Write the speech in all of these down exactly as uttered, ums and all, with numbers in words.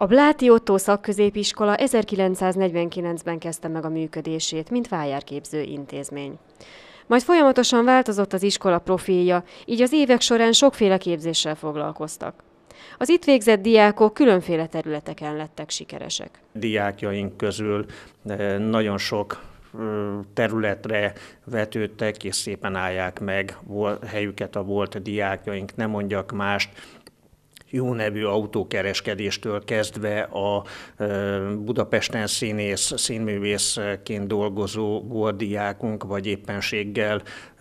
A Bláti Ottó Szakközépiskola ezerkilencszáznegyvenkilencben kezdte meg a működését, mint vályárképző intézmény. Majd folyamatosan változott az iskola profilja, így az évek során sokféle képzéssel foglalkoztak. Az itt végzett diákok különféle területeken lettek sikeresek. Diákjaink közül nagyon sok területre vetődtek, és szépen állják meg helyüket a volt diákjaink, nem mondjak mást. Jó nevű autókereskedéstől kezdve a Budapesten színész, színművészként dolgozó volt diákunk, vagy éppenséggel,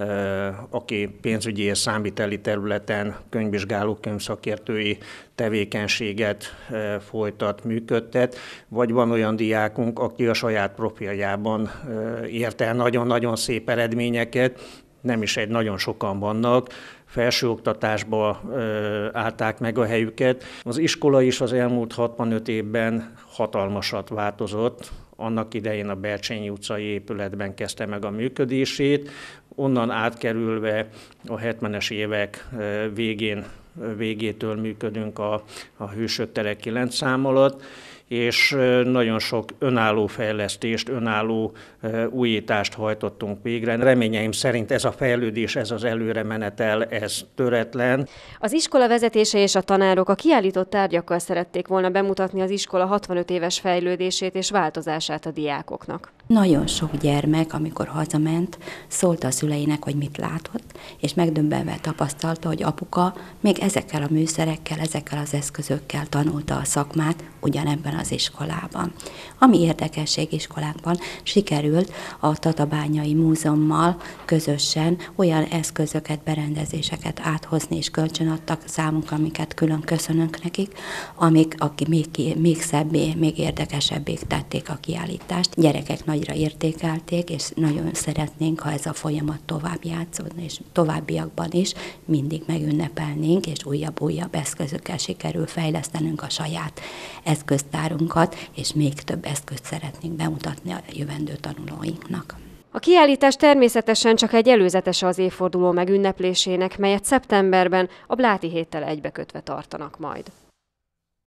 aki pénzügyi és számviteli területen könyvvizsgáló, könyvszakértői tevékenységet folytat, működtet, vagy van olyan diákunk, aki a saját profiljában ért el nagyon-nagyon szép eredményeket, nem is egy, nagyon sokan vannak, felsőoktatásba állták meg a helyüket. Az iskola is az elmúlt hatvanöt évben hatalmasat változott. Annak idején a Bercsényi utcai épületben kezdte meg a működését, onnan átkerülve a hetvenes évek végén, végétől működünk a, a Hősök tere kilenc szám alatt, és nagyon sok önálló fejlesztést, önálló újítást hajtottunk végre. Reményeim szerint ez a fejlődés, ez az előremenetel, ez töretlen. Az iskola vezetése és a tanárok a kiállított tárgyakkal szerették volna bemutatni az iskola hatvanöt éves fejlődését és változását a diákoknak. Nagyon sok gyermek, amikor hazament, szólt a szüleinek, hogy mit látott, és megdöbbenve tapasztalta, hogy apuka még ezekkel a műszerekkel, ezekkel az eszközökkel tanulta a szakmát ugyanebben az iskolában. Ami érdekesség iskolánkban, sikerült a Tatabányai Múzeummal közösen olyan eszközöket, berendezéseket áthozni és kölcsönadtak számunkra, amiket külön köszönünk nekik, amik aki még, még szebbé, még érdekesebbé tették a kiállítást. Gyerekek nagyra értékelték, és nagyon szeretnénk, ha ez a folyamat tovább játszódna, és továbbiakban is mindig megünnepelnénk, és újabb-újabb eszközökkel sikerül fejlesztenünk a saját eszköztárunkat, és még több eszközt szeretnénk bemutatni a jövendő tanulóinknak. A kiállítás természetesen csak egy előzetese az évforduló megünneplésének, melyet szeptemberben a Bláti héttel egybekötve tartanak majd.